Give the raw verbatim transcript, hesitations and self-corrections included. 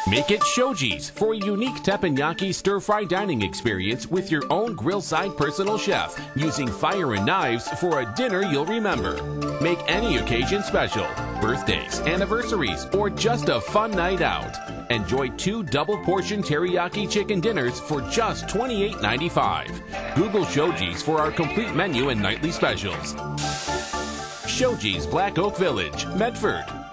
Make it Shoji's for a unique teppanyaki stir-fry dining experience with your own grill-side personal chef, using fire and knives for a dinner you'll remember. Make any occasion special, birthdays, anniversaries, or just a fun night out. Enjoy two double-portion teriyaki chicken dinners for just twenty-eight ninety-five. Google Shoji's for our complete menu and nightly specials. Shoji's Black Oak Village, Medford.